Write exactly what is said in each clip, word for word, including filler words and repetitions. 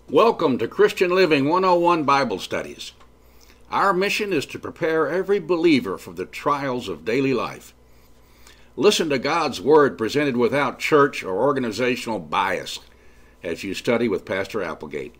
Welcome to Christian Living one oh one Bible Studies. Our mission is to prepare every believer for the trials of daily life. Listen to God's Word presented without church or organizational bias as you study with Pastor Applegate.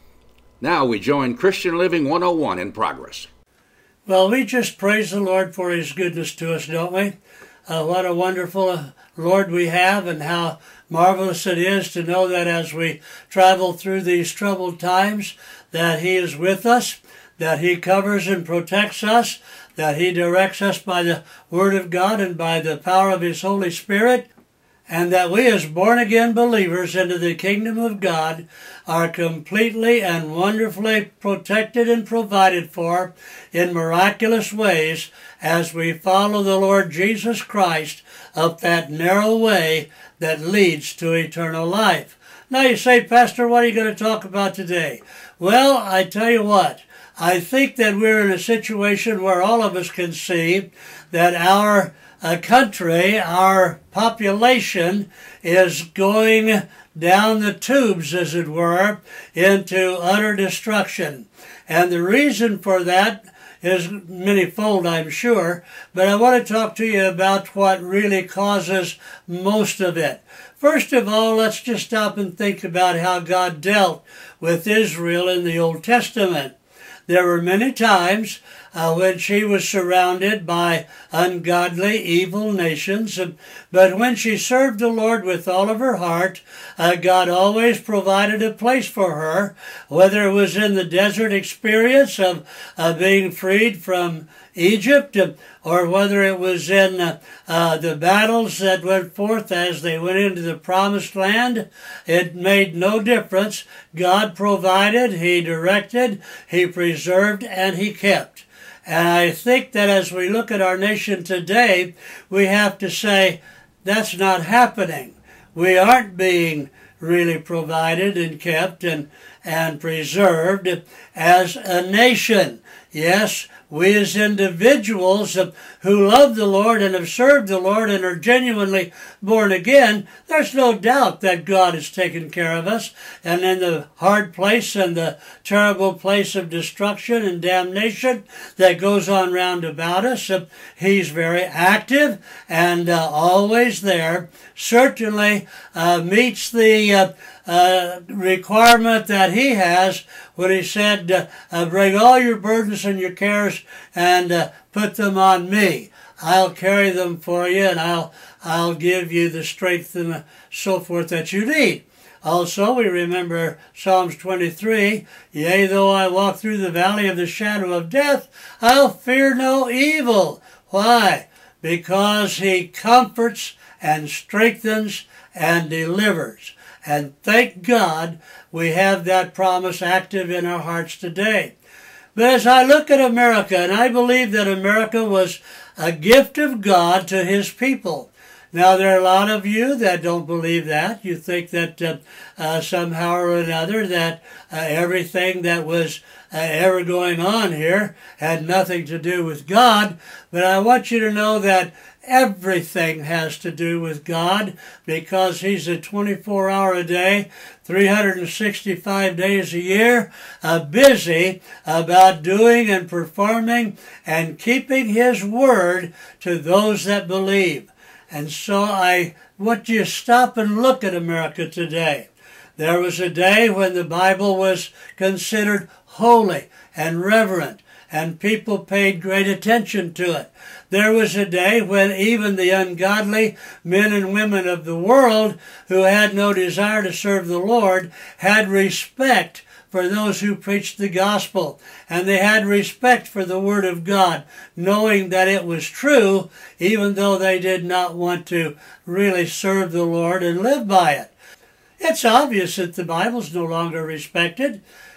Now we join Christian Living one oh one in progress. Well, we just praise the Lord for His goodness to us, don't we? Uh, what a wonderful Lord we have, and how marvelous it is to know that as we travel through these troubled times, that He is with us, that He covers and protects us, that He directs us by the Word of God and by the power of His Holy Spirit, and that we as born-again believers into the kingdom of God are completely and wonderfully protected and provided for in miraculous ways as we follow the Lord Jesus Christ up that narrow way that leads to eternal life. Now you say, Pastor, what are you going to talk about today? Well, I tell you what, I think that we're in a situation where all of us can see that our uh, country, our population is going down the tubes, as it were, into utter destruction. And the reason for that is manyfold, I'm sure, but I want to talk to you about what really causes most of it. First of all, let's just stop and think about how God dealt with Israel in the Old Testament. There were many times uh, when she was surrounded by ungodly, evil nations, but when she served the Lord with all of her heart, uh, God always provided a place for her, whether it was in the desert experience of uh, being freed from Egypt, or whether it was in uh, uh, the battles that went forth as they went into the promised land. It made no difference. God provided, He directed, He preserved, and He kept. And I think that as we look at our nation today, we have to say, that's not happening. We aren't being really provided and kept and, and preserved as a nation. Yes, we as individuals who love the Lord and have served the Lord and are genuinely born again, there's no doubt that God has taken care of us. And in the hard place and the terrible place of destruction and damnation that goes on round about us, He's very active and uh, always there. Certainly uh, meets the uh, uh, requirement that He has when He said, uh, uh, bring all your burdens and your cares and uh, put them on me. I'll carry them for you, and I'll I'll give you the strength and so forth that you need. Also, we remember Psalms twenty-three, yea, though I walk through the valley of the shadow of death, I'll fear no evil. Why? Because He comforts and strengthens and delivers. And thank God we have that promise active in our hearts today. But as I look at America, and I believe that America was a gift of God to His people. Now, there are a lot of you that don't believe that. You think that uh, uh, somehow or another that uh, everything that was uh, ever going on here had nothing to do with God. But I want you to know that everything has to do with God, because He's a twenty-four hour a day, three hundred sixty-five days a year, uh, busy about doing and performing and keeping His word to those that believe. And so I want you to stop and look at America today. There was a day when the Bible was considered holy and reverent, and people paid great attention to it. There was a day when even the ungodly men and women of the world who had no desire to serve the Lord had respect for those who preached the gospel, and they had respect for the Word of God, knowing that it was true, even though they did not want to really serve the Lord and live by it. It's obvious that the Bible's no longer respected.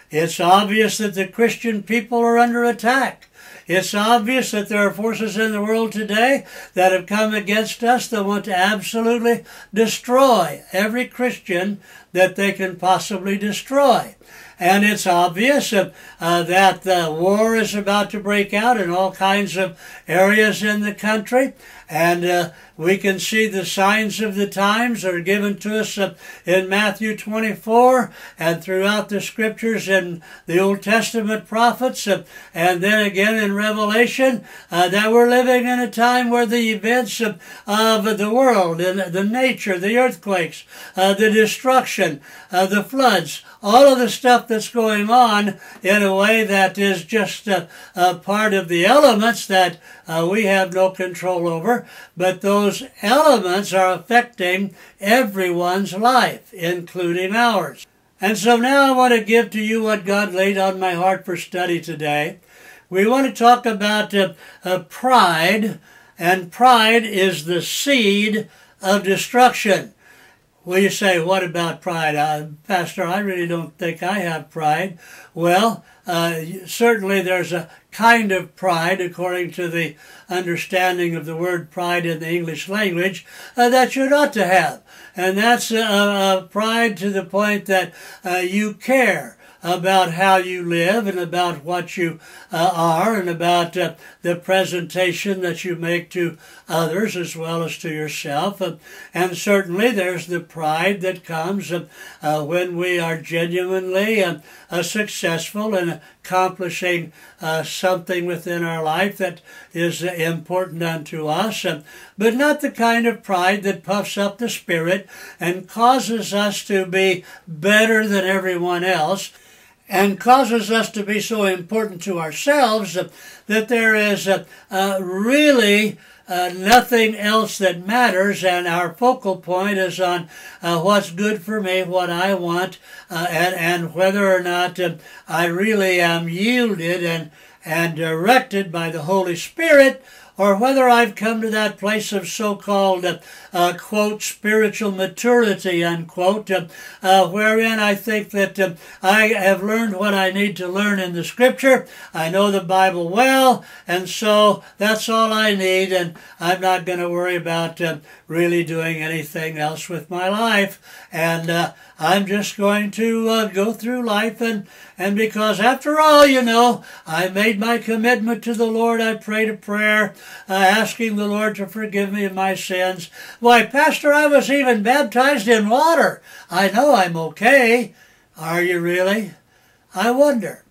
It's obvious that the Christian people are under attack. It's obvious that there are forces in the world today that have come against us that want to absolutely destroy every Christian that they can possibly destroy. And it's obvious uh, uh, that the war is about to break out in all kinds of areas in the country. And uh, we can see the signs of the times are given to us uh, in Matthew twenty-four and throughout the scriptures in the Old Testament prophets uh, and then again in Revelation uh, that we're living in a time where the events of, of the world and the nature, the earthquakes, uh, the destruction, uh, the floods, all of the stuff that's going on in a way that is just a, a part of the elements that uh, we have no control over, but those elements are affecting everyone's life, including ours. And so now I want to give to you what God laid on my heart for study today. We want to talk about uh, uh, pride, and pride is the seed of destruction. Well, you say, what about pride? Uh, Pastor, I really don't think I have pride. Well, uh, certainly there's a kind of pride, according to the understanding of the word pride in the English language, uh, that you ought to have. And that's uh, uh, pride to the point that uh, you care about how you live and about what you uh, are and about uh, the presentation that you make to others as well as to yourself. Uh, and certainly there's the pride that comes uh, uh, when we are genuinely uh, uh, successful in accomplishing uh, something within our life that is uh, important unto us, uh, but not the kind of pride that puffs up the spirit and causes us to be better than everyone else, and causes us to be so important to ourselves uh, that there is uh, uh, really uh, nothing else that matters, and our focal point is on uh, what's good for me, what I want, uh, and, and whether or not uh, I really am yielded and, and directed by the Holy Spirit, or whether I've come to that place of so-called, uh, uh, quote, spiritual maturity, unquote, uh, uh, wherein I think that uh, I have learned what I need to learn in the Scripture. I know the Bible well, and so that's all I need, and I'm not going to worry about uh, really doing anything else with my life. And uh, I'm just going to uh, go through life, and, and because after all, you know, I made my commitment to the Lord. I prayed a prayer uh, asking the Lord to forgive me of my sins. Why, Pastor, I was even baptized in water. I know I'm okay. Are you really? I wonder.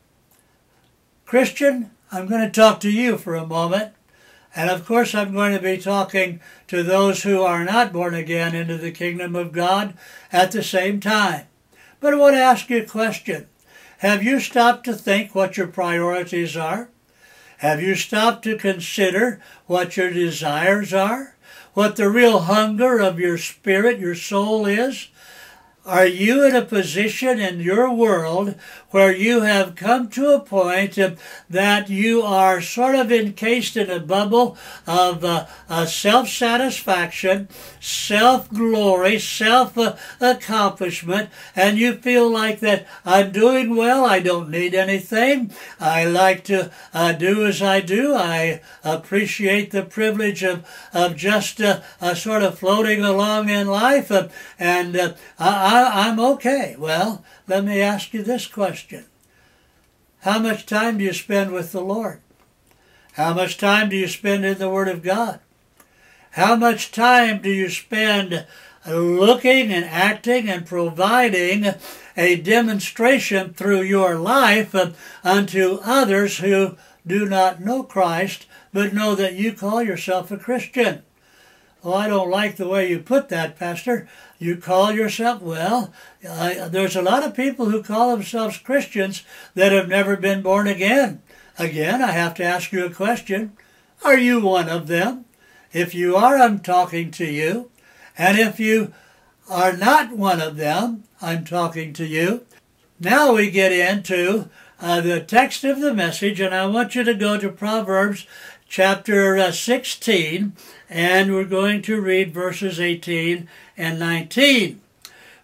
Christian, I'm going to talk to you for a moment. And of course I'm going to be talking to those who are not born again into the kingdom of God at the same time. But I want to ask you a question. Have you stopped to think what your priorities are? Have you stopped to consider what your desires are? What the real hunger of your spirit, your soul is? Are you in a position in your world where you have come to a point uh, that you are sort of encased in a bubble of uh, uh, self-satisfaction, self-glory, self-accomplishment, and you feel like that I'm doing well, I don't need anything, I like to uh, do as I do, I appreciate the privilege of, of just uh, uh, sort of floating along in life, uh, and uh, I I, I'm okay. Well, let me ask you this question. How much time do you spend with the Lord? How much time do you spend in the Word of God? How much time do you spend looking and acting and providing a demonstration through your life unto others who do not know Christ, but know that you call yourself a Christian? Oh, I don't like the way you put that, Pastor. You call yourself, well, uh, there's a lot of people who call themselves Christians that have never been born again. Again, I have to ask you a question. Are you one of them? If you are, I'm talking to you. And if you are not one of them, I'm talking to you. Now we get into uh, the text of the message, and I want you to go to Proverbs chapter uh, sixteen, and we're going to read verses eighteen and nineteen.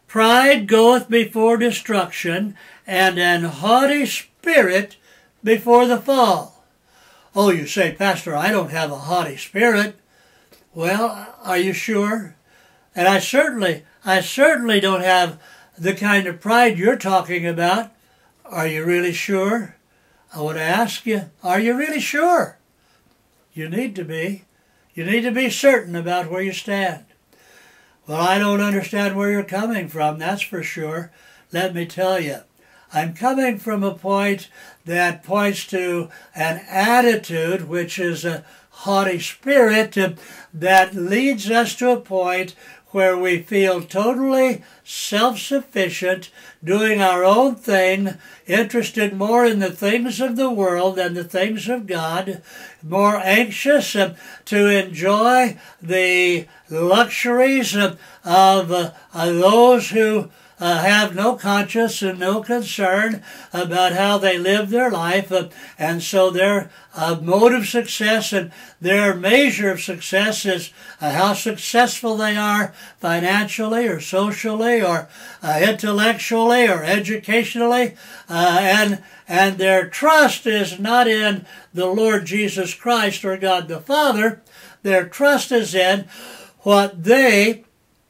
Pride goeth before destruction, and an haughty spirit before the fall. Oh, you say, Pastor, I don't have a haughty spirit. Well, are you sure? And I certainly, I certainly don't have the kind of pride you're talking about. Are you really sure? I want to ask you, are you really sure? You need to be. You need to be certain about where you stand. Well, I don't understand where you're coming from, that's for sure. Let me tell you. I'm coming from a point that points to an attitude, which is a haughty spirit, that leads us to a point where we feel totally self-sufficient, doing our own thing, interested more in the things of the world than the things of God, more anxious uh, to enjoy the luxuries of, of uh, uh, those who Uh, have no conscience and no concern about how they live their life, uh, and so their uh, mode of success and their measure of success is uh, how successful they are financially or socially or uh, intellectually or educationally, uh, and and their trust is not in the Lord Jesus Christ or God the Father. Their trust is in what they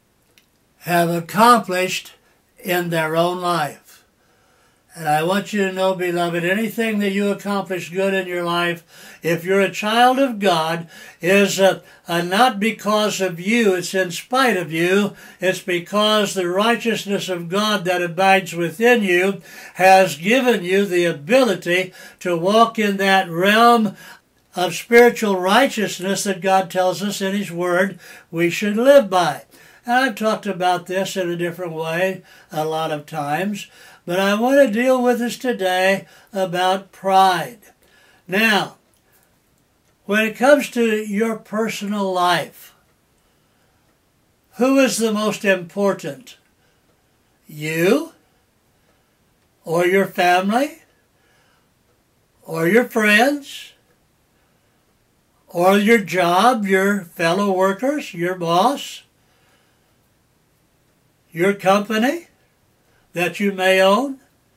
have accomplished in their own life. And I want you to know, beloved, anything that you accomplish good in your life, if you're a child of God, is uh, uh, not because of you, it's in spite of you. It's because the righteousness of God that abides within you has given you the ability to walk in that realm of spiritual righteousness that God tells us in His Word we should live by. And I've talked about this in a different way a lot of times, but I want to deal with this today about pride. Now, when it comes to your personal life, who is the most important? You, or your family, or your friends, or your job, your fellow workers, your boss? Your company that you may own?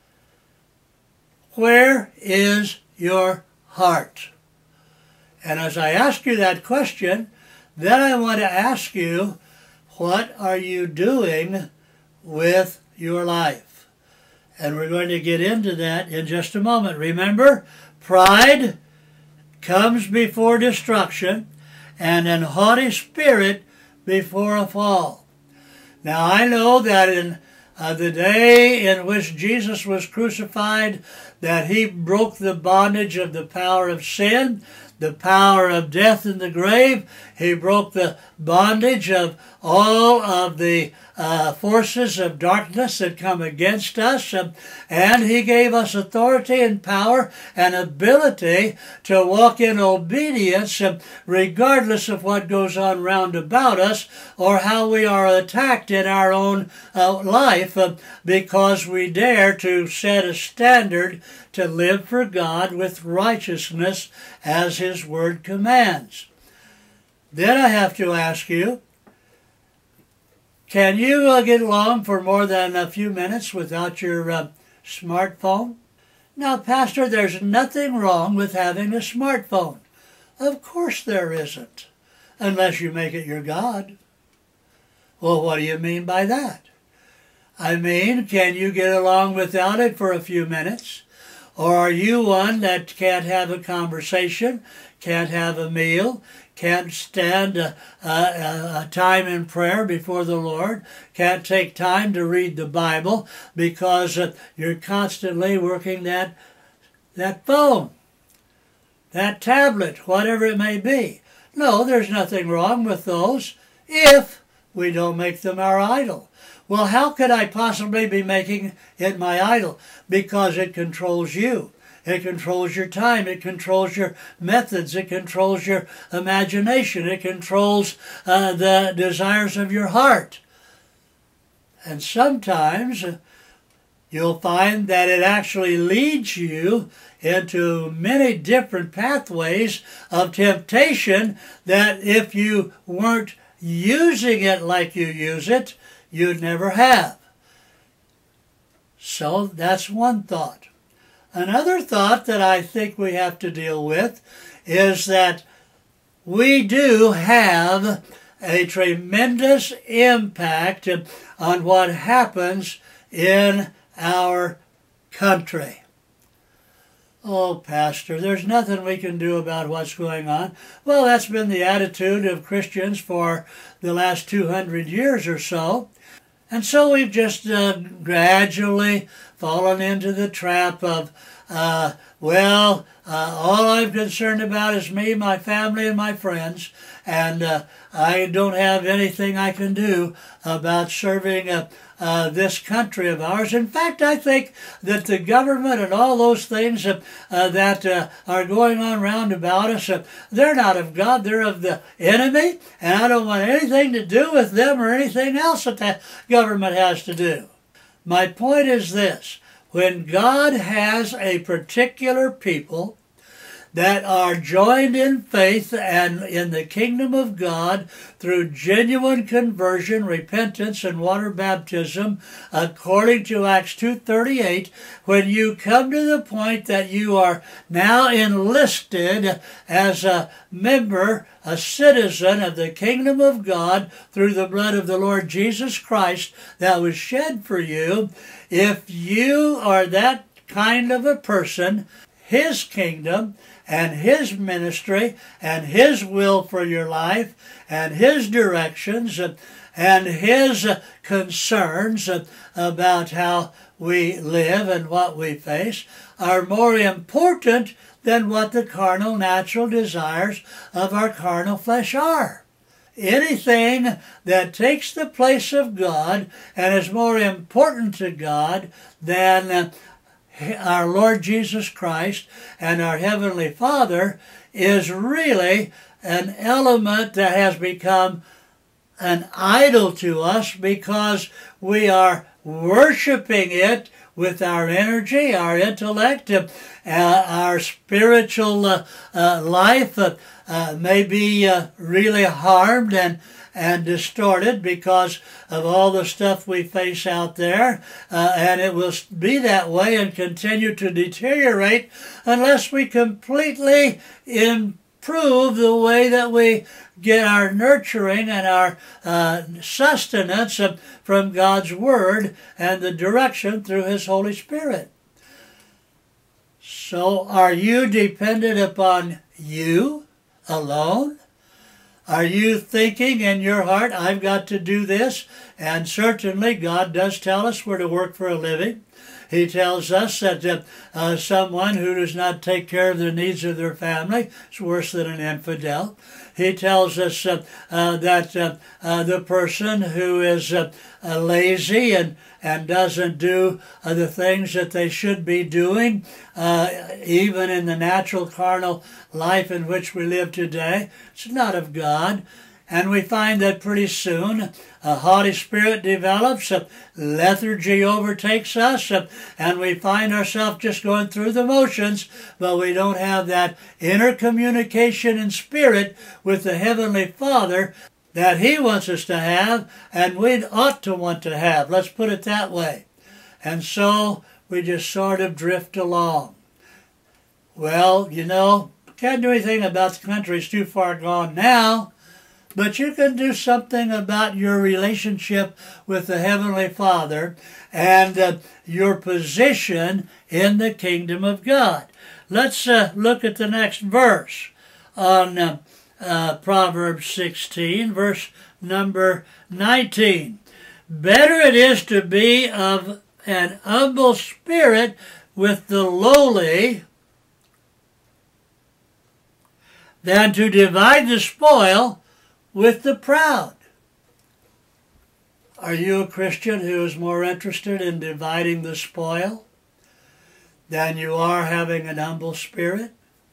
Where is your heart? And as I ask you that question, then I want to ask you, what are you doing with your life? And we're going to get into that in just a moment. Remember, pride comes before destruction, and an haughty spirit before a fall. Now, I know that in uh, the day in which Jesus was crucified, that He broke the bondage of the power of sin, the power of death in the grave. He broke the bondage of all of the uh, forces of darkness that come against us. Um, and He gave us authority and power and ability to walk in obedience um, regardless of what goes on round about us or how we are attacked in our own uh, life, uh, because we dare to set a standard to live for God with righteousness as His Word commands. Then I have to ask you, can you uh, get along for more than a few minutes without your uh, smartphone? Now, Pastor, there's nothing wrong with having a smartphone. Of course there isn't, unless you make it your God. Well, what do you mean by that? I mean, can you get along without it for a few minutes? Or are you one that can't have a conversation, can't have a meal, can't stand a, a, a time in prayer before the Lord, can't take time to read the Bible because uh, you're constantly working that, that phone, that tablet, whatever it may be? No, there's nothing wrong with those if we don't make them our idol. Well, how could I possibly be making it my idol? Because it controls you. It controls your time. It controls your methods. It controls your imagination. It controls uh, the desires of your heart. And sometimes you'll find that it actually leads you into many different pathways of temptation that if you weren't using it like you use it, you'd never have. So that's one thought. Another thought that I think we have to deal with is that we do have a tremendous impact on what happens in our country. Oh, Pastor, there's nothing we can do about what's going on. Well, that's been the attitude of Christians for the last two hundred years or so. And so we've just uh, gradually fallen into the trap of, uh, well, uh, all I'm concerned about is me, my family, and my friends, and uh, I don't have anything I can do about serving uh, uh, this country of ours. In fact, I think that the government and all those things uh, uh, that uh, are going on round about us, uh, they're not of God, they're of the enemy, and I don't want anything to do with them or anything else that the government has to do. My point is this: when God has a particular people that are joined in faith and in the kingdom of God through genuine conversion, repentance, and water baptism, according to Acts two thirty-eight, when you come to the point that you are now enlisted as a member, a citizen of the kingdom of God through the blood of the Lord Jesus Christ that was shed for you, if you are that kind of a person, His kingdom and His ministry and His will for your life and His directions and, and His uh, concerns uh, about how we live and what we face are more important than what the carnal natural desires of our carnal flesh are. Anything that takes the place of God and is more important to God than uh, our Lord Jesus Christ and our Heavenly Father is really an element that has become an idol to us because we are worshiping it with our energy, our intellect, uh, our spiritual uh, uh, life uh, uh, may be uh, really harmed and and distorted because of all the stuff we face out there, uh, and it will be that way and continue to deteriorate unless we completely improve the way that we get our nurturing and our uh, sustenance from God's Word and the direction through His Holy Spirit. So are you dependent upon you alone? Are you thinking in your heart, I've got to do this? And certainly God does tell us we're to work for a living. He tells us that uh, uh, someone who does not take care of the needs of their family is worse than an infidel. He tells us uh, uh, that uh, uh, the person who is uh, uh, lazy and, and doesn't do uh, the things that they should be doing, uh, even in the natural carnal life in which we live today, it's not of God. And we find that pretty soon a haughty spirit develops, a lethargy overtakes us, and we find ourselves just going through the motions, but we don't have that inner communication in spirit with the Heavenly Father that He wants us to have, and we ought to want to have. Let's put it that way. And so we just sort of drift along. Well, you know, can't do anything about the country. It's too far gone now. But you can do something about your relationship with the Heavenly Father and uh, your position in the kingdom of God. Let's uh, look at the next verse on uh, uh, Proverbs sixteen, verse number nineteen. Better it is to be of an humble spirit with the lowly than to divide the spoil with the proud. Are you a Christian who is more interested in dividing the spoil than you are having an humble spirit?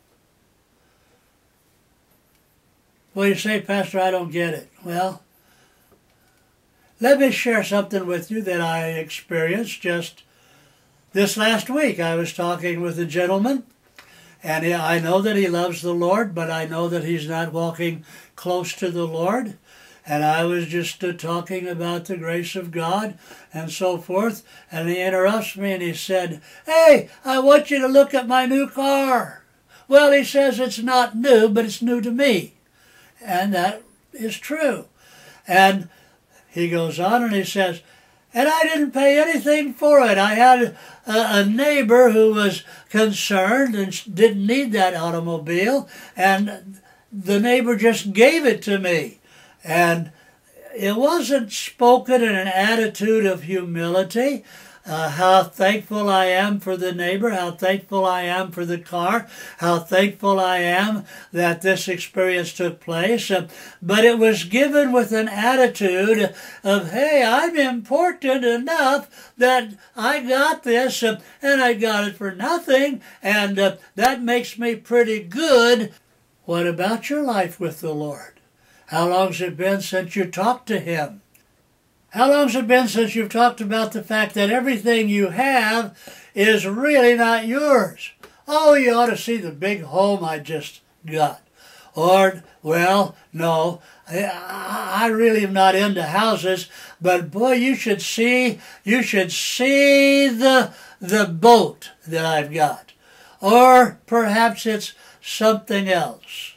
Well, you say, Pastor, I don't get it. Well, let me share something with you that I experienced just this last week. I was talking with a gentleman, and I know that he loves the Lord, but I know that he's not walking close to the Lord. and I was just uh, talking about the grace of God and so forth, and he interrupts me and he said, "Hey, I want you to look at my new car." Well, he says it's not new, but it's new to me. And that is true. And he goes on and he says, "And I didn't pay anything for it. I had a, a neighbor who was concerned and didn't need that automobile, and the neighbor just gave it to me." And it wasn't spoken in an attitude of humility. Uh, how thankful I am for the neighbor, how thankful I am for the car, how thankful I am that this experience took place. Uh, but it was given with an attitude of, hey, I'm important enough that I got this, uh, and I got it for nothing, and uh, that makes me pretty good. What about your life with the Lord? How long's it been since you talked to Him? How long's it been since you've talked about the fact that everything you have is really not yours? Oh, you ought to see the big home I just got. Or, well, no, I really am not into houses, but boy, you should see, you should see the, the boat that I've got. Or perhaps it's something else.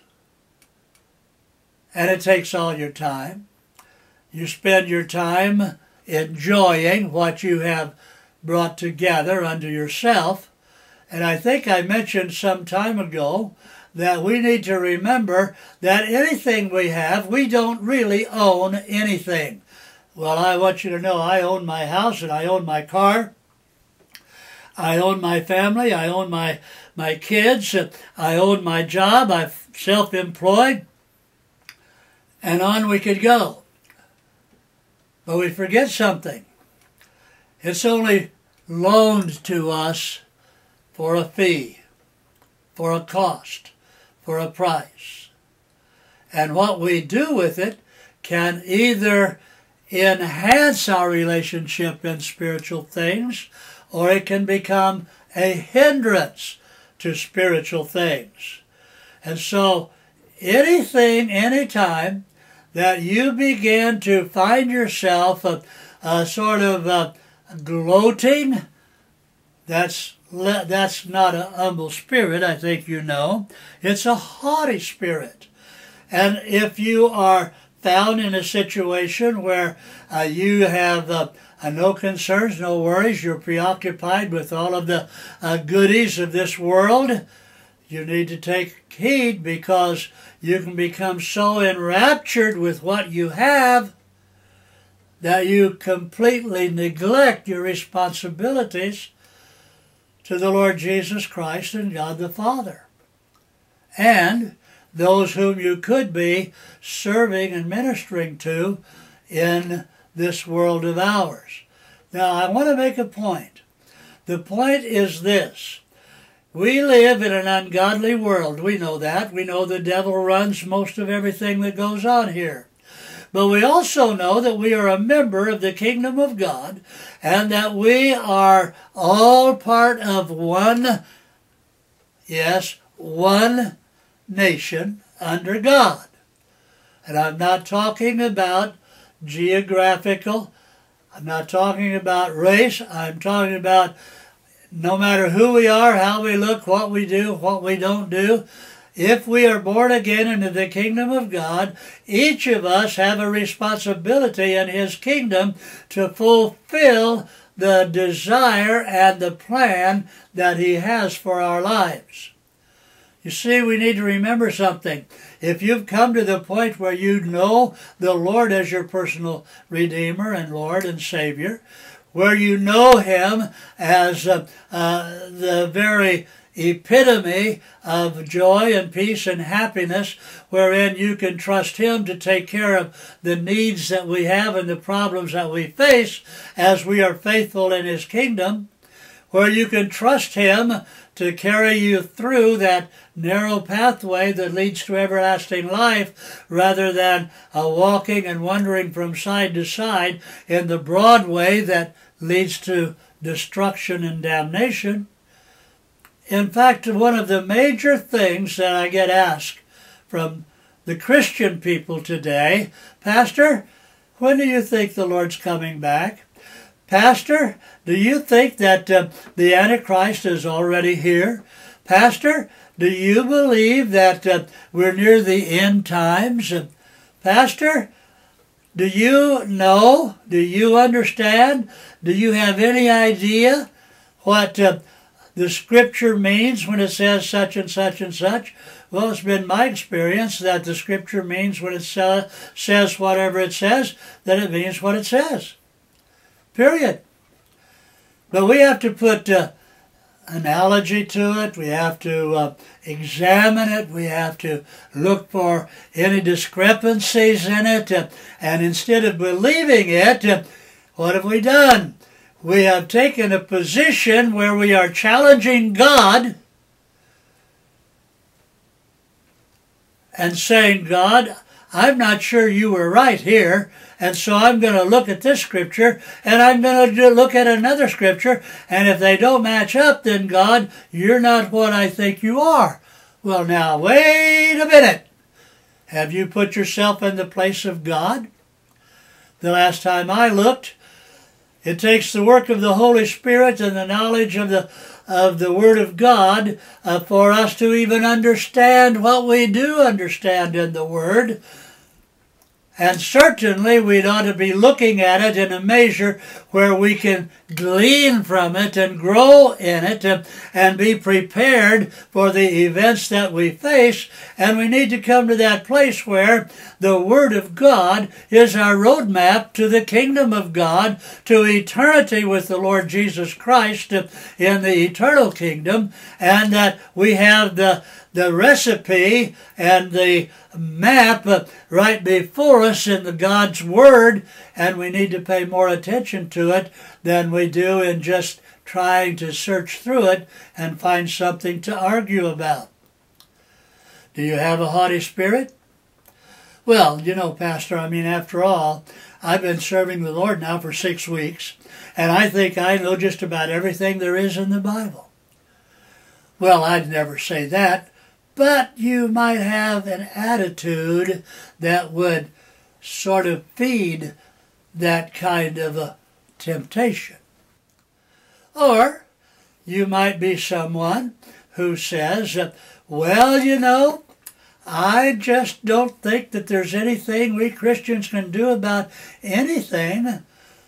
And it takes all your time. You spend your time enjoying what you have brought together unto yourself. And I think I mentioned some time ago that we need to remember that anything we have, we don't really own anything. Well, I want you to know I own my house and I own my car. I own my family. I own my, my kids. I own my job. I'm self-employed. And on we could go. But we forget something. It's only loaned to us for a fee, for a cost, for a price. And what we do with it can either enhance our relationship in spiritual things, or it can become a hindrance to spiritual things. And so anything, anytime that you begin to find yourself a, a sort of a gloating, that's, that's not a humble spirit, I think you know. It's a haughty spirit. And if you are found in a situation where uh, you have uh, uh, no concerns, no worries, you're preoccupied with all of the uh, goodies of this world, you need to take heed, because you can become so enraptured with what you have that you completely neglect your responsibilities to the Lord Jesus Christ and God the Father, and those whom you could be serving and ministering to in this world of ours. Now, I want to make a point. The point is this. We live in an ungodly world. We know that. We know the devil runs most of everything that goes on here. But we also know that we are a member of the kingdom of God, and that we are all part of one, yes, one nation under God. And I'm not talking about geographical. I'm not talking about race. I'm talking about no matter who we are, how we look, what we do, what we don't do, if we are born again into the kingdom of God, each of us have a responsibility in His kingdom to fulfill the desire and the plan that He has for our lives. You see, we need to remember something. If you've come to the point where you know the Lord as your personal Redeemer and Lord and Savior, where you know Him as uh, uh, the very epitome of joy and peace and happiness, wherein you can trust Him to take care of the needs that we have and the problems that we face as we are faithful in His kingdom, where you can trust Him to carry you through that narrow pathway that leads to everlasting life, rather than uh, walking and wandering from side to side in the broad way that leads to destruction and damnation. In fact, one of the major things that I get asked from the Christian people today, Pastor, when do you think the Lord's coming back? Pastor, do you think that uh, the Antichrist is already here? Pastor, do you believe that uh, we're near the end times? Uh, Pastor, do you know? Do you understand? Do you have any idea what uh, the Scripture means when it says such and such and such? Well, it's been my experience that the Scripture means when it sa- says whatever it says, that it means what it says. Period. But we have to put uh, analogy to it. We have to uh, examine it. We have to look for any discrepancies in it. Uh, and instead of believing it, uh, what have we done? We have taken a position where we are challenging God and saying, God, I'm not sure you were right here, and so I'm going to look at this scripture, and I'm going to look at another scripture, and if they don't match up, then God, you're not what I think you are. Well, now, wait a minute. Have you put yourself in the place of God? The last time I looked, it takes the work of the Holy Spirit and the knowledge of the of the Word of God uh, for us to even understand what we do understand in the Word. And certainly we ought to be looking at it in a measure where we can glean from it and grow in it and, and be prepared for the events that we face. And we need to come to that place where the Word of God is our roadmap to the kingdom of God, to eternity with the Lord Jesus Christ in the eternal kingdom, and that we have the the recipe and the map right before us in the God's Word, and we need to pay more attention to it than we do in just trying to search through it and find something to argue about. Do you have a haughty spirit? Well, you know, Pastor, I mean, after all, I've been serving the Lord now for six weeks, and I think I know just about everything there is in the Bible. Well, I'd never say that. But you might have an attitude that would sort of feed that kind of a temptation. Or you might be someone who says, well, you know, I just don't think that there's anything we Christians can do about anything.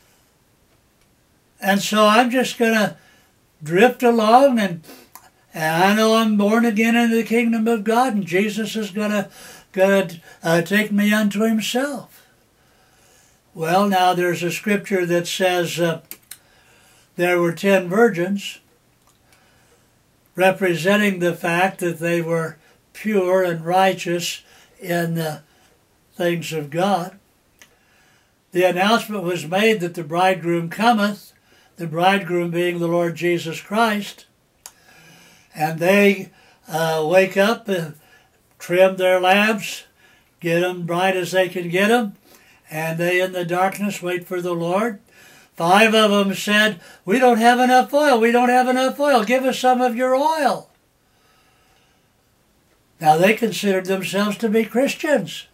And so I'm just going to drift along and And I know I'm born again into the kingdom of God, and Jesus is going to gonna, uh, take me unto himself. Well, now there's a scripture that says uh, there were ten virgins, representing the fact that they were pure and righteous in the things of God. The announcement was made that the bridegroom cometh, the bridegroom being the Lord Jesus Christ. And they uh, wake up and trim their lamps, get them bright as they can get them, and they in the darkness wait for the Lord. Five of them said, we don't have enough oil, we don't have enough oil, give us some of your oil. Now they considered themselves to be Christians.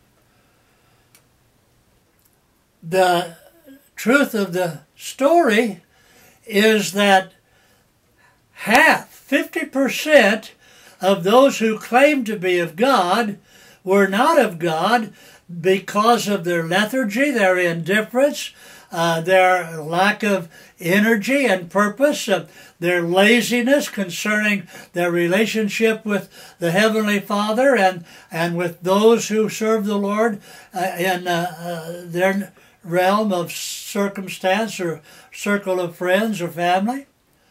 The truth of the story is that half, fifty percent of those who claimed to be of God were not of God because of their lethargy, their indifference, uh, their lack of energy and purpose, uh, their laziness concerning their relationship with the Heavenly Father and, and with those who serve the Lord uh, in uh, uh, their realm of circumstance or circle of friends or family.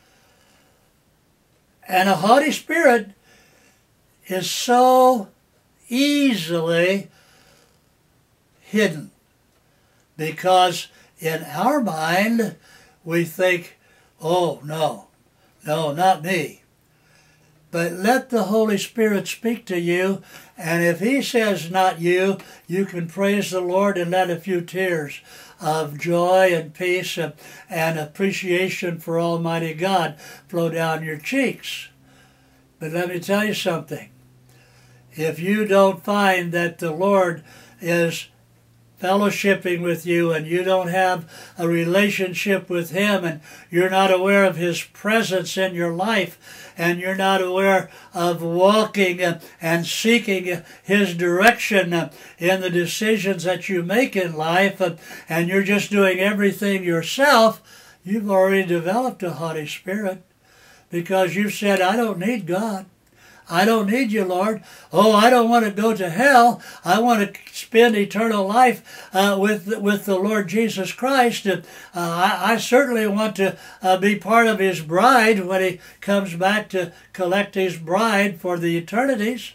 And a haughty spirit is so easily hidden because in our mind we think, oh, no, no, not me. But let the Holy Spirit speak to you, and if he says not you, you can praise the Lord and let a few tears of joy and peace and appreciation for Almighty God flow down your cheeks. But let me tell you something. if you don't find that the Lord is fellowshipping with you and you don't have a relationship with Him and you're not aware of His presence in your life and you're not aware of walking and seeking His direction in the decisions that you make in life, and you're just doing everything yourself, you've already developed a haughty spirit because you've said, I don't need God. I don't need you, Lord. Oh, I don't want to go to hell. I want to spend eternal life uh, with with the Lord Jesus Christ. Uh, I, I certainly want to uh, be part of His bride when He comes back to collect His bride for the eternities.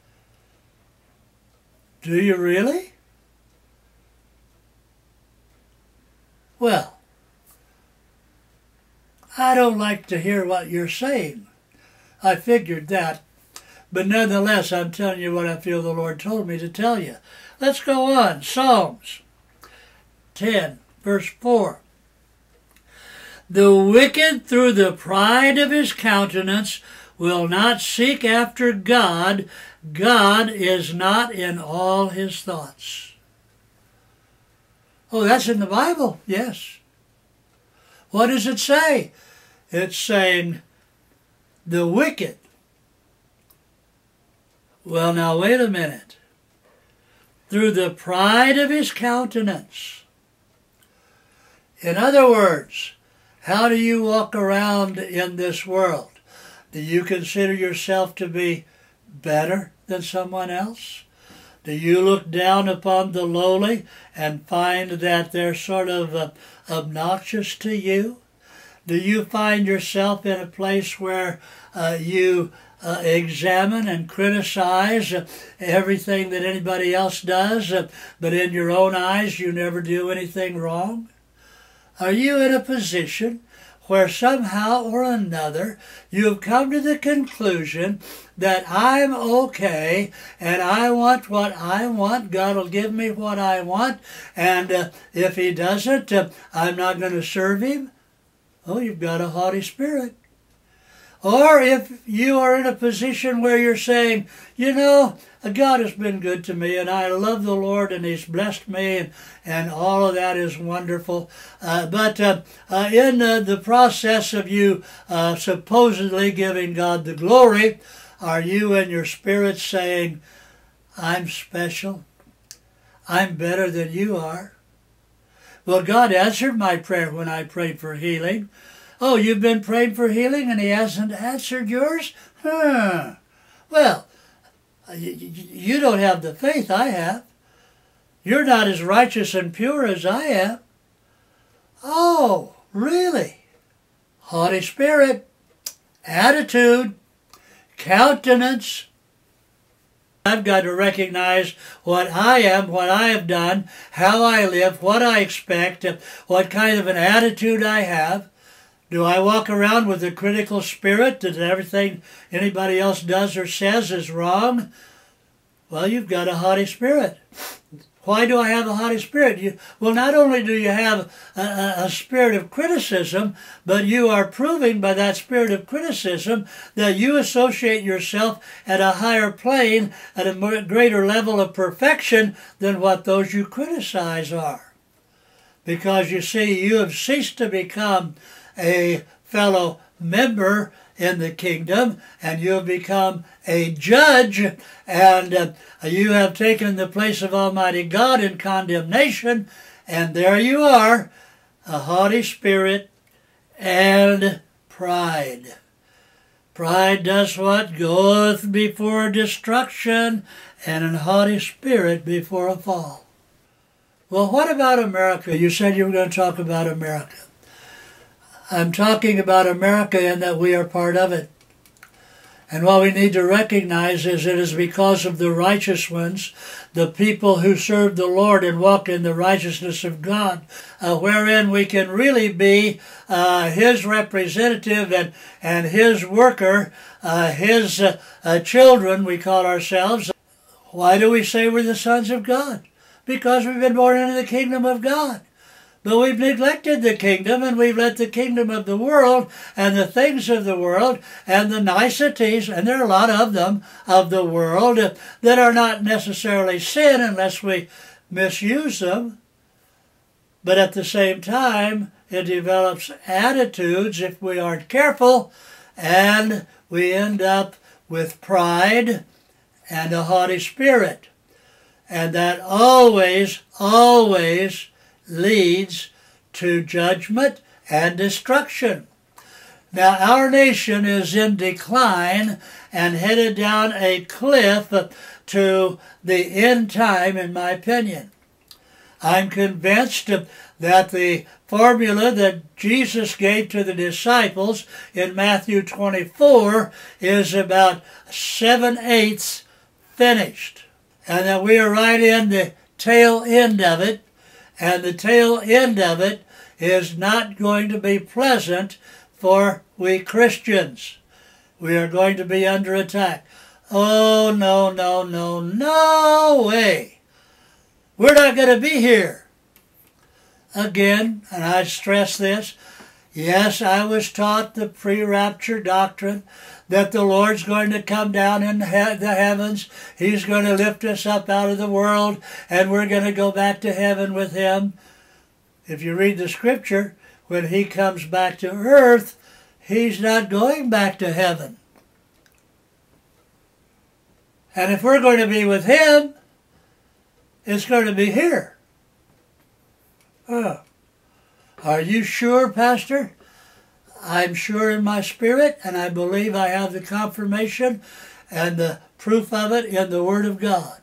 Do you really? Well, I don't like to hear what you're saying. I figured that. But nonetheless, I'm telling you what I feel the Lord told me to tell you. Let's go on. Psalms ten, verse four. The wicked through the pride of his countenance will not seek after God. God is not in all his thoughts. Oh, that's in the Bible? Yes. What does it say? It's saying the wicked. Well, now, wait a minute. Through the pride of his countenance. In other words, how do you walk around in this world? Do you consider yourself to be better than someone else? Do you look down upon the lowly and find that they're sort of uh, obnoxious to you? Do you find yourself in a place where uh, you Uh, examine and criticize uh, everything that anybody else does, uh, but in your own eyes you never do anything wrong? Are you in a position where somehow or another you have come to the conclusion that I'm okay and I want what I want, God will give me what I want, and uh, if He doesn't, uh, I'm not going to serve Him? Oh, you've got a haughty spirit. Or if you are in a position where you're saying, you know, God has been good to me and I love the Lord and He's blessed me and, and all of that is wonderful. Uh, but uh, uh, in uh, the process of you uh, supposedly giving God the glory, are you in your spirit saying, I'm special, I'm better than you are? Well, God answered my prayer when I prayed for healing. Oh, you've been praying for healing and He hasn't answered yours? Huh. Well, you don't have the faith I have. You're not as righteous and pure as I am. Oh, really? Haughty spirit, attitude, countenance. I've got to recognize what I am, what I have done, how I live, what I expect, what kind of an attitude I have. Do I walk around with a critical spirit that everything anybody else does or says is wrong? Well, you've got a haughty spirit. Why do I have a haughty spirit? You, well, not only do you have a, a, a spirit of criticism, but you are proving by that spirit of criticism that you associate yourself at a higher plane, at a greater level of perfection than what those you criticize are. Because you see, you have ceased to become a fellow member in the kingdom, and you have become a judge, and uh, you have taken the place of Almighty God in condemnation, and there you are, a haughty spirit and pride. Pride does what? Goeth before destruction, and an haughty spirit before a fall. Well, what about America? You said you were going to talk about America. I'm talking about America in that we are part of it. And what we need to recognize is it is because of the righteous ones, the people who serve the Lord and walk in the righteousness of God, uh, wherein we can really be uh, His representative and, and His worker, uh, His uh, uh, children, we call ourselves. Why do we say we're the sons of God? Because we've been born into the kingdom of God. But we've neglected the kingdom, and we've let the kingdom of the world and the things of the world and the niceties, and there are a lot of them, of the world that are not necessarily sin unless we misuse them. But at the same time, it develops attitudes if we aren't careful, and we end up with pride and a haughty spirit. And that always, always leads to judgment and destruction. Now, our nation is in decline and headed down a cliff to the end time, in my opinion. I'm convinced that the formula that Jesus gave to the disciples in Matthew twenty-four is about seven-eighths finished. And that we are right in the tail end of it, and the tail end of it is not going to be pleasant for we Christians. We are going to be under attack. Oh, no, no, no, no way. We're not going to be here. Again, and I stress this, yes, I was taught the pre-rapture doctrine that the Lord's going to come down in the heavens. He's going to lift us up out of the world, and we're going to go back to heaven with Him. If you read the Scripture, when He comes back to earth, He's not going back to heaven. And if we're going to be with Him, it's going to be here. Oh. Are you sure, Pastor? I'm sure in my spirit, and I believe I have the confirmation and the proof of it in the Word of God.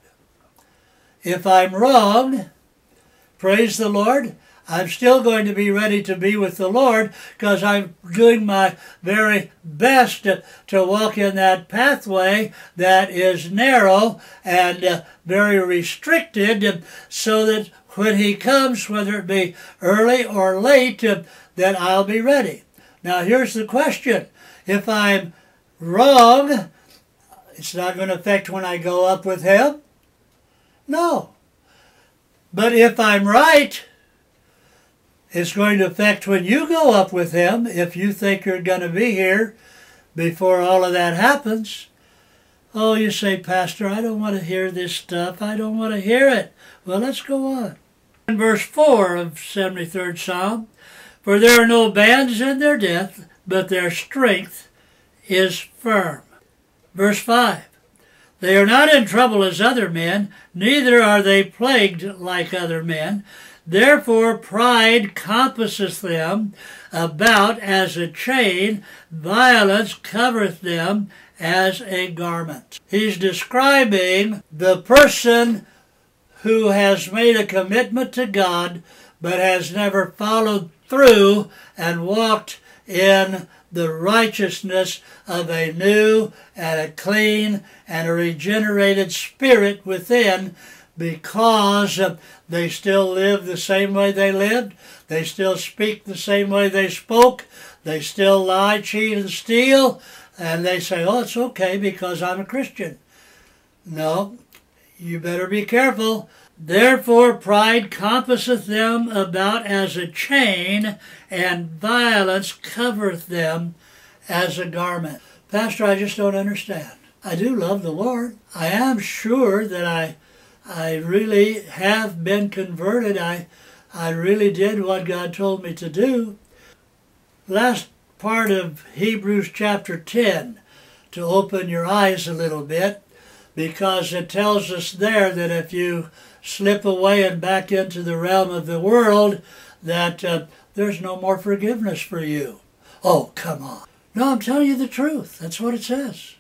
If I'm wrong, praise the Lord, I'm still going to be ready to be with the Lord because I'm doing my very best to, to walk in that pathway that is narrow and uh, very restricted so that when He comes, whether it be early or late, uh, that I'll be ready. Now here's the question. If I'm wrong, it's not going to affect when I go up with Him? No. But if I'm right, it's going to affect when you go up with Him if you think you're going to be here before all of that happens. Oh, you say, Pastor, I don't want to hear this stuff. I don't want to hear it. Well, let's go on. In verse four of seventy-third Psalm, for there are no bands in their death, but their strength is firm. Verse five, they are not in trouble as other men, neither are they plagued like other men. Therefore pride compasseth them about as a chain, violence covereth them as a garment. He's describing the person who has made a commitment to God but has never followed through and walked in the righteousness of a new and a clean and a regenerated spirit within, because they still live the same way they lived, they still speak the same way they spoke, they still lie, cheat, and steal, and they say, oh, it's okay because I'm a Christian. No, you better be careful. Therefore pride compasseth them about as a chain, and violence covereth them as a garment. Pastor, I just don't understand. I do love the Lord. I am sure that I I really have been converted. I, I really did what God told me to do. Last part of Hebrews chapter ten, to open your eyes a little bit, because it tells us there that if you slip away and back into the realm of the world, that uh, there's no more forgiveness for you. Oh, come on. No, I'm telling you the truth. That's what it says.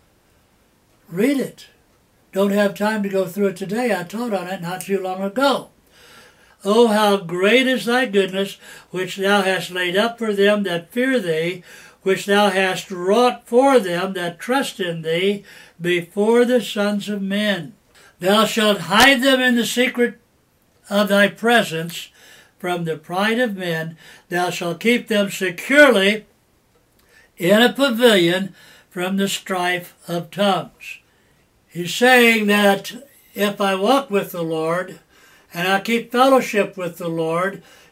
Read it. Don't have time to go through it today. I taught on it not too long ago. Oh, how great is thy goodness, which thou hast laid up for them that fear thee, which thou hast wrought for them that trust in thee before the sons of men. Thou shalt hide them in the secret of thy presence from the pride of men. Thou shalt keep them securely in a pavilion from the strife of tongues. He's saying that if I walk with the Lord and I keep fellowship with the Lord,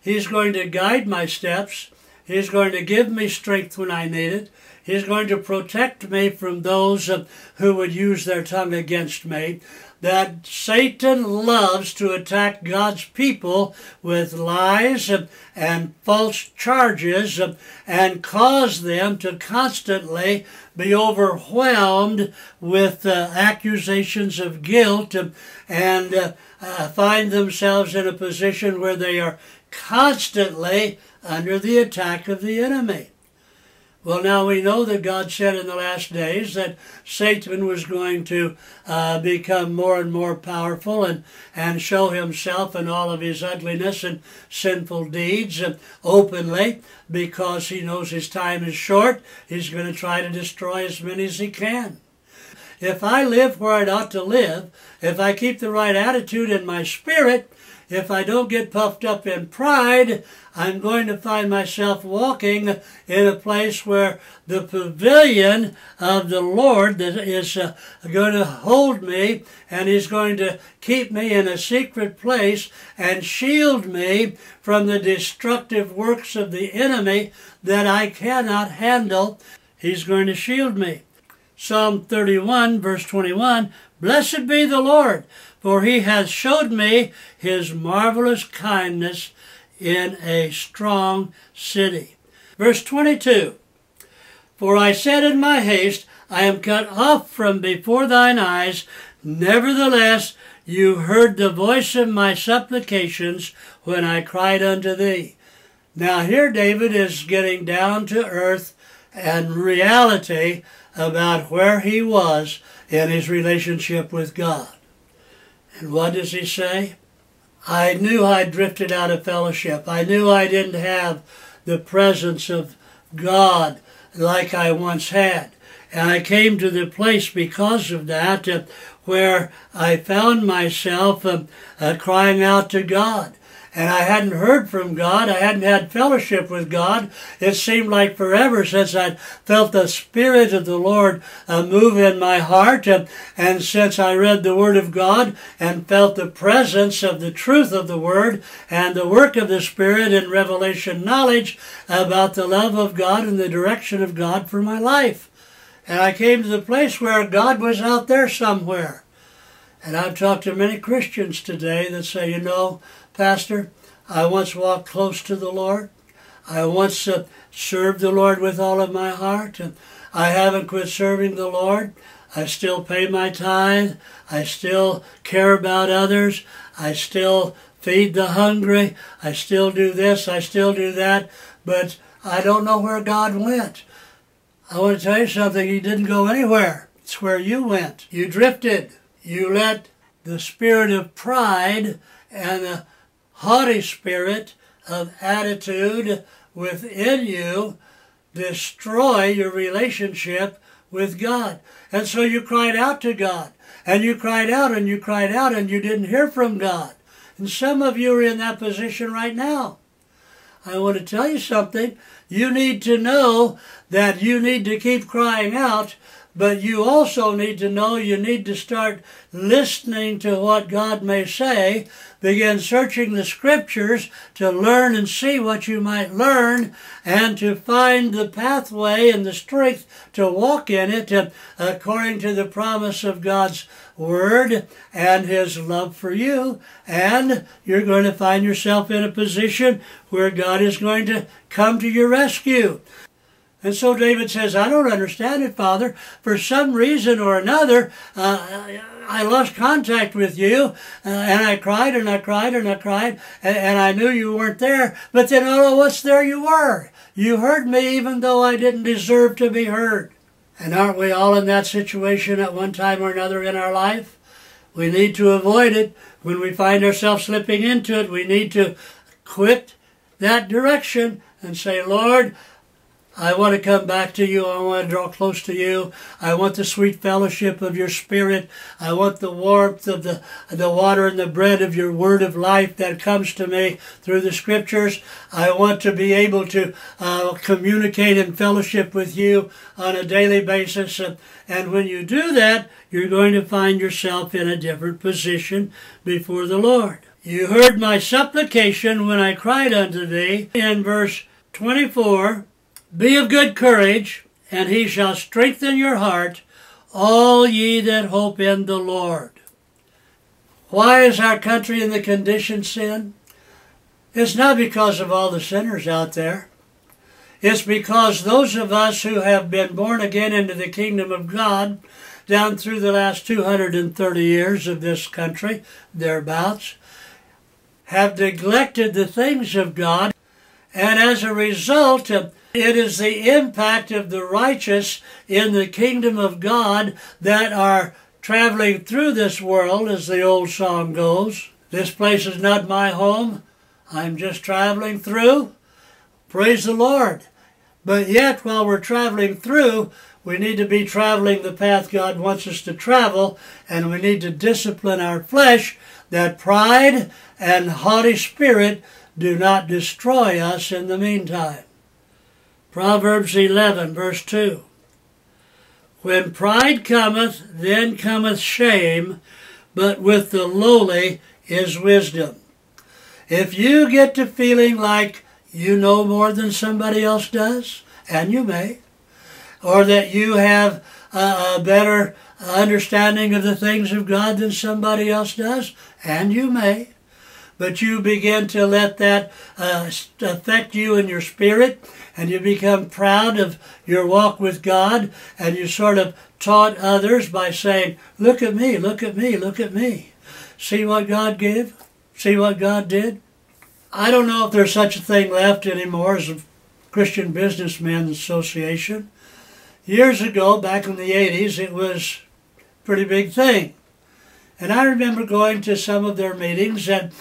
He's going to guide my steps. He's going to give me strength when I need it. He's going to protect me from those uh, who would use their tongue against me. That Satan loves to attack God's people with lies and, and false charges and, and cause them to constantly be overwhelmed with uh, accusations of guilt and, and uh, uh, find themselves in a position where they are constantly under the attack of the enemy. Well, now we know that God said in the last days that Satan was going to uh, become more and more powerful and, and show himself in all of his ugliness and sinful deeds and openly, because he knows his time is short. He's going to try to destroy as many as he can. If I live where I ought to live, if I keep the right attitude in my spirit, if I don't get puffed up in pride, I'm going to find myself walking in a place where the pavilion of the Lord is uh, going to hold me, and He's going to keep me in a secret place and shield me from the destructive works of the enemy that I cannot handle. He's going to shield me. Psalm thirty-one, verse twenty-one, "Blessed be the Lord, for He has showed me His marvelous kindness in a strong city." Verse twenty-two, "For I said in my haste, I am cut off from before thine eyes. Nevertheless, you heard the voice of my supplications when I cried unto thee." Now here David is getting down to earth and reality about where he was in his relationship with God. And what does he say? I knew I drifted out of fellowship. I knew I didn't have the presence of God like I once had. And I came to the place because of that uh, where I found myself uh, uh, crying out to God. And I hadn't heard from God. I hadn't had fellowship with God. It seemed like forever since I'd felt the Spirit of the Lord uh, move in my heart. And, and since I read the Word of God and felt the presence of the truth of the Word and the work of the Spirit in revelation knowledge about the love of God and the direction of God for my life. And I came to the place where God was out there somewhere. And I've talked to many Christians today that say, you know, Pastor, I once walked close to the Lord. I once uh, served the Lord with all of my heart. And I haven't quit serving the Lord. I still pay my tithe. I still care about others. I still feed the hungry. I still do this. I still do that. But I don't know where God went. I want to tell you something. He didn't go anywhere. It's where you went. You drifted. You let the spirit of pride and the haughty spirit of attitude within you destroy your relationship with God. And so you cried out to God, and you cried out, and you cried out, and you didn't hear from God. And some of you are in that position right now. I want to tell you something. You need to know that you need to keep crying out, but you also need to know you need to start listening to what God may say. Begin searching the Scriptures to learn and see what you might learn, and to find the pathway and the strength to walk in it uh, according to the promise of God's Word and His love for you. And you're going to find yourself in a position where God is going to come to your rescue. And so David says, I don't understand it, Father. For some reason or another, uh, I lost contact with you, uh, and I cried and I cried and I cried, and, and I knew you weren't there. But then all of what's there you were. You heard me even though I didn't deserve to be heard. And aren't we all in that situation at one time or another in our life? We need to avoid it. When we find ourselves slipping into it, we need to quit that direction and say, Lord, I want to come back to you. I want to draw close to you. I want the sweet fellowship of your Spirit. I want the warmth of the, the water and the bread of your word of life that comes to me through the Scriptures. I want to be able to uh, communicate and fellowship with you on a daily basis. And, and when you do that, you're going to find yourself in a different position before the Lord. You heard my supplication when I cried unto thee. In verse twenty-four, be of good courage, and he shall strengthen your heart, all ye that hope in the Lord. Why is our country in the condition sin? It's not because of all the sinners out there. It's because those of us who have been born again into the kingdom of God down through the last two hundred thirty years of this country, thereabouts, have neglected the things of God. And as a result, it is the impact of the righteous in the kingdom of God that are traveling through this world, as the old song goes. This place is not my home. I'm just traveling through. Praise the Lord. But yet, while we're traveling through, we need to be traveling the path God wants us to travel, and we need to discipline our flesh that pride and haughty spirit do not destroy us in the meantime. Proverbs eleven, verse two. When pride cometh, then cometh shame, but with the lowly is wisdom. If you get to feeling like you know more than somebody else does, and you may, or that you have a, a better understanding of the things of God than somebody else does, and you may, but you begin to let that uh, affect you in your spirit, and you become proud of your walk with God, and you sort of taunt others by saying, look at me, look at me, look at me. See what God gave? See what God did? I don't know if there's such a thing left anymore as a Christian Businessmen's Association. Years ago, back in the eighties, it was a pretty big thing. And I remember going to some of their meetings, and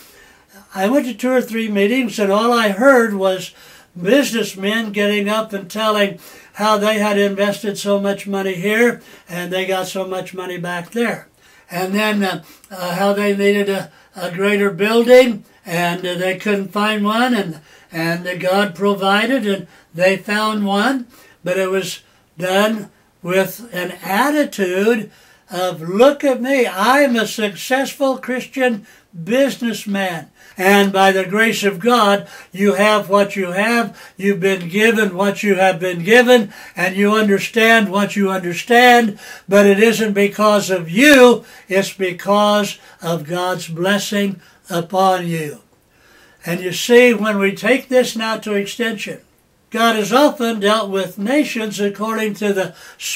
I went to two or three meetings, and all I heard was businessmen getting up and telling how they had invested so much money here, and they got so much money back there. And then uh, uh, how they needed a, a greater building, and uh, they couldn't find one, and, and uh, God provided, and they found one, but it was done with an attitude of, look at me, I'm a successful Christian businessman. And by the grace of God, you have what you have, you've been given what you have been given, and you understand what you understand, but it isn't because of you, it's because of God's blessing upon you. And you see, when we take this now to extension, God has often dealt with nations according to the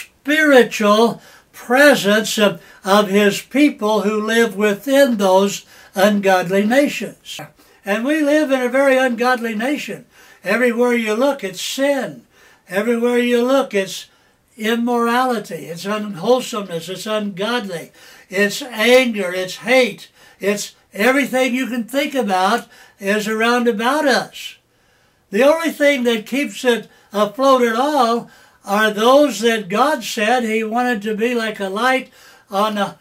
spiritual presence of, of His people who live within those ungodly nations. And we live in a very ungodly nation. Everywhere you look, it's sin. Everywhere you look, it's immorality. It's unwholesomeness. It's ungodly. It's anger. It's hate. It's everything you can think about is around about us. The only thing that keeps it afloat at all are those that God said He wanted to be like a light on a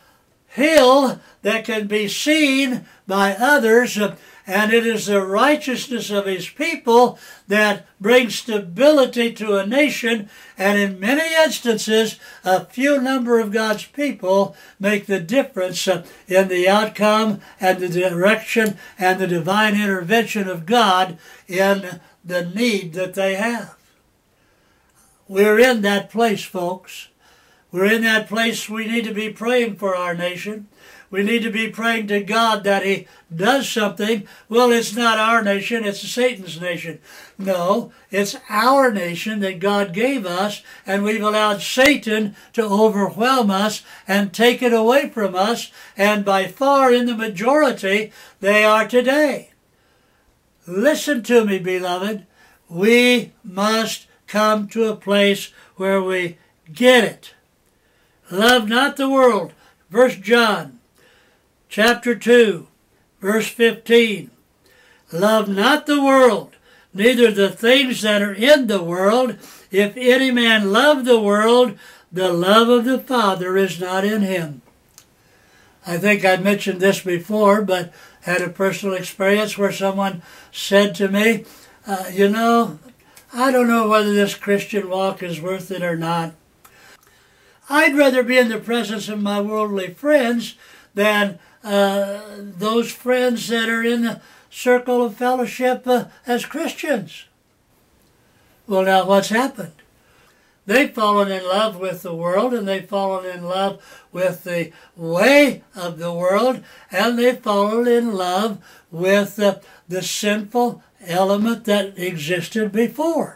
hill that can be seen by others, and it is the righteousness of His people that brings stability to a nation, and in many instances, a few number of God's people make the difference in the outcome and the direction and the divine intervention of God in the need that they have. We're in that place, folks. We're in that place. We need to be praying for our nation. We need to be praying to God that He does something. Well, it's not our nation, it's Satan's nation. No, it's our nation that God gave us, and we've allowed Satan to overwhelm us and take it away from us, and by far in the majority, they are today. Listen to me, beloved. We must come to a place where we get it. Love not the world. First John chapter two, verse fifteen. Love not the world, neither the things that are in the world. If any man love the world, the love of the Father is not in him. I think I mentioned this before, but had a personal experience where someone said to me, uh, you know, I don't know whether this Christian walk is worth it or not. I'd rather be in the presence of my worldly friends than uh, those friends that are in the circle of fellowship uh, as Christians. Well, now what's happened? They've fallen in love with the world, and they've fallen in love with the way of the world, and they've fallen in love with uh, the sinful element that existed before.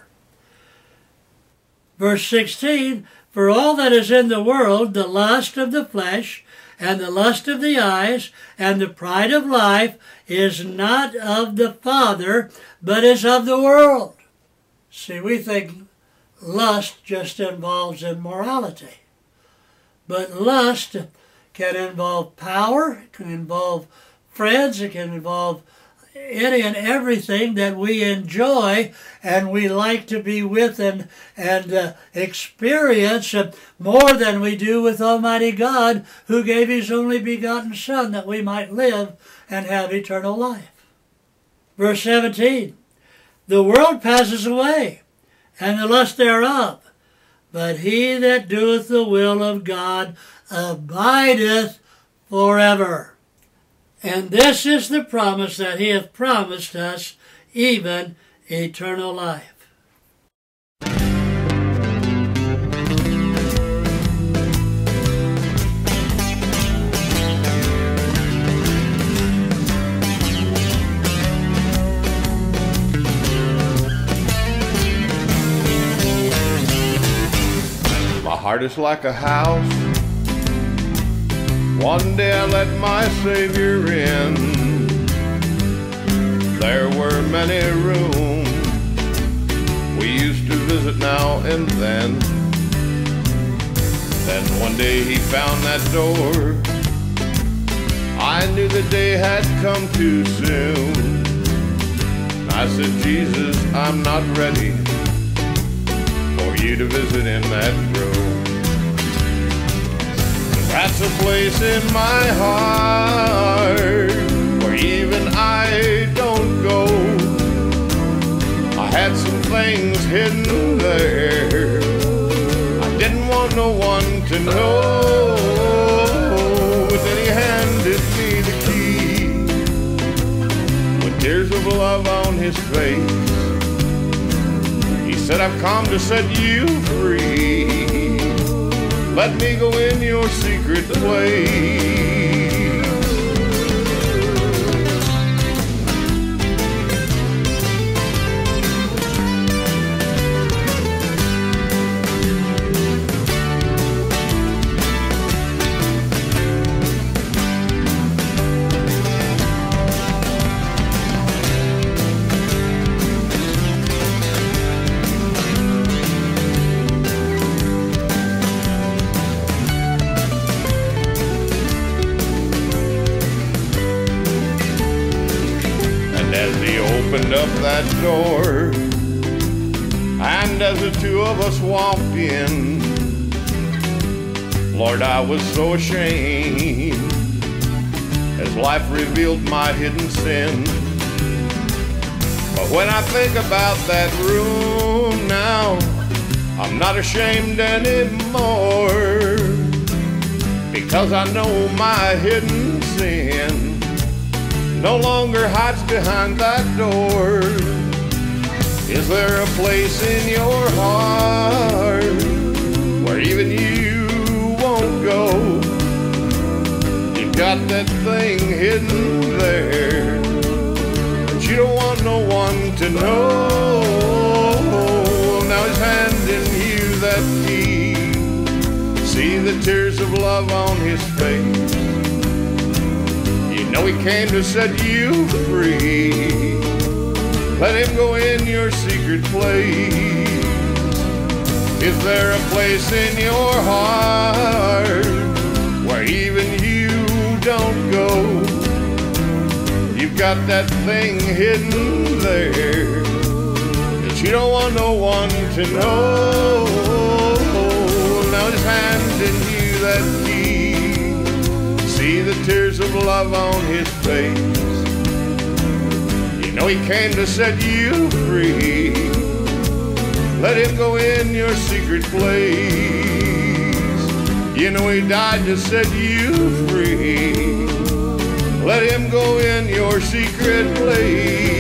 Verse sixteen, for all that is in the world, the lust of the flesh, and the lust of the eyes, and the pride of life, is not of the Father, but is of the world. See, we think lust just involves immorality. But lust can involve power, it can involve friends, it can involve any and everything that we enjoy and we like to be with and, and uh, experience uh, more than we do with Almighty God, who gave His only begotten Son that we might live and have eternal life. Verse seventeen, the world passes away, and the lust thereof, but he that doeth the will of God abideth forever. And this is the promise that He hath promised us, even eternal life. My heart is like a house. One day I let my Savior in. There were many rooms we used to visit now and then. Then one day He found that door. I knew the day had come too soon. I said, Jesus, I'm not ready for you to visit in that room. That's a place in my heart where even I don't go. I had some things hidden there I didn't want no one to know. But then He handed me the key with tears of love on His face. He said, I've come to set you free. Let me go in your secret place. Opened up that door, and as the two of us walked in, Lord, I was so ashamed as life revealed my hidden sin. But when I think about that room now, I'm not ashamed anymore, because I know my hidden sin no longer hides behind that door. Is there a place in your heart where even you won't go? You've got that thing hidden there, but you don't want no one to know. Now He's handing you that key. See the tears of love on His face. He came to set you free. Let Him go in your secret place. Is there a place in your heart where even you don't go? You've got that thing hidden there that you don't want no one to know. Now He's handing you that key. See the tears of love on His face. You know He came to set you free. Let Him go in your secret place. You know He died to set you free. Let him go in your secret place.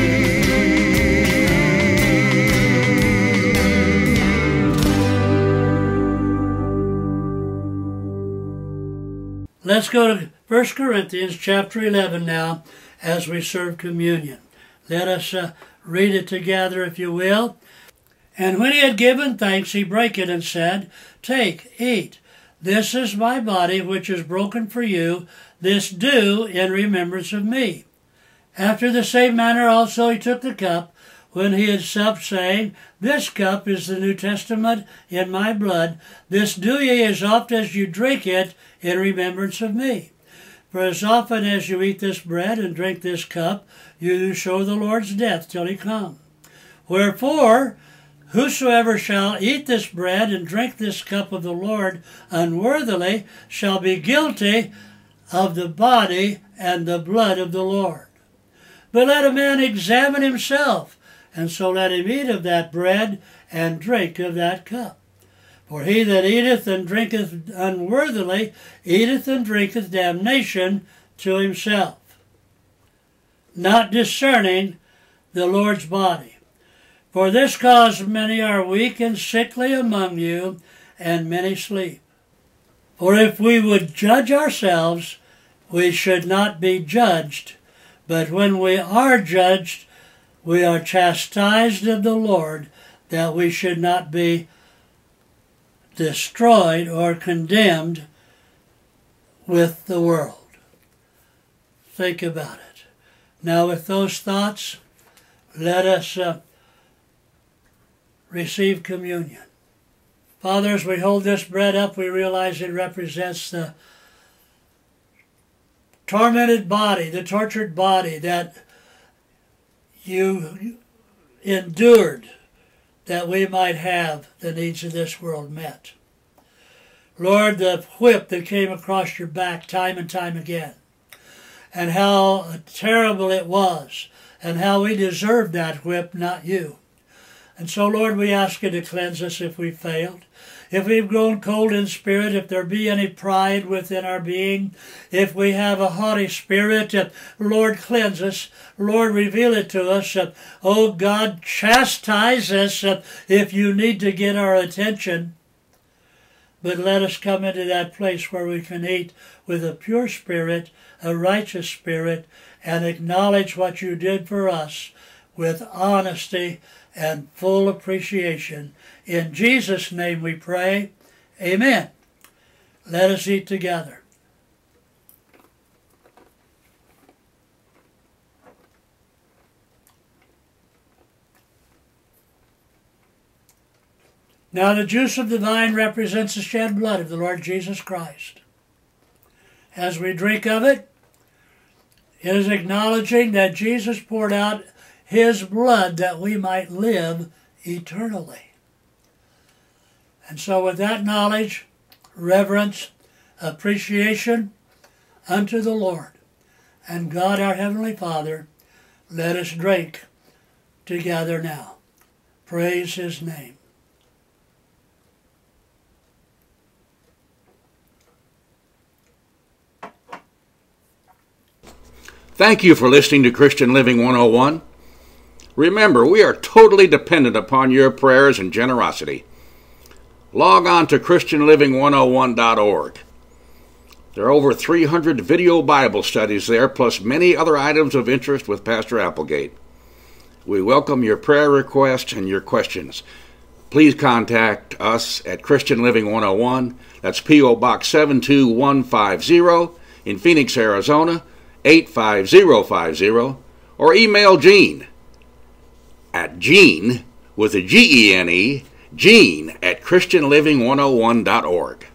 Let's go to First Corinthians chapter eleven now as we serve communion. Let us uh, read it together, if you will. And when he had given thanks, he brake it and said, Take, eat. This is my body, which is broken for you. This do in remembrance of me. After the same manner also he took the cup, when he had supped, saying, This cup is the New Testament in my blood. This do ye as oft as you drink it in remembrance of me. For as often as you eat this bread and drink this cup, you do show the Lord's death till he come. Wherefore, whosoever shall eat this bread and drink this cup of the Lord unworthily shall be guilty of the body and the blood of the Lord. But let a man examine himself, and so let him eat of that bread and drink of that cup. For he that eateth and drinketh unworthily eateth and drinketh damnation to himself, not discerning the Lord's body. For this cause many are weak and sickly among you, and many sleep. For if we would judge ourselves, we should not be judged. But when we are judged, we are chastised of the Lord, that we should not be destroyed or condemned with the world. Think about it. Now with those thoughts, let us uh, receive communion. Father, as we hold this bread up, we realize it represents the tormented body, the tortured body that you endured, that we might have the needs of this world met. Lord, the whip that came across your back time and time again, and how terrible it was, and how we deserved that whip, not you. And so, Lord, we ask you to cleanse us if we failed, if we've grown cold in spirit, if there be any pride within our being, if we have a haughty spirit, uh, Lord, cleanse us. Lord, reveal it to us. Uh, oh, God, chastise us uh, if you need to get our attention. But let us come into that place where we can eat with a pure spirit, a righteous spirit, and acknowledge what you did for us with honesty and full appreciation. In Jesus' name we pray. Amen. Let us eat together. Now the juice of the vine represents the shed blood of the Lord Jesus Christ. As we drink of it, it is acknowledging that Jesus poured out his blood that we might live eternally. And so with that knowledge, reverence, appreciation unto the Lord and God our Heavenly Father, let us drink together now. Praise his name. Thank you for listening to Christian Living one oh one. Remember, we are totally dependent upon your prayers and generosity. Log on to Christian Living one oh one dot org. There are over three hundred video Bible studies there, plus many other items of interest with Pastor Applegate. We welcome your prayer requests and your questions. Please contact us at Christian Living one oh one. That's P O Box seven two one five zero in Phoenix, Arizona, eight five zero five zero, or email Gene at Gene with a G E N E, Gene at Christian Living one oh one dot org.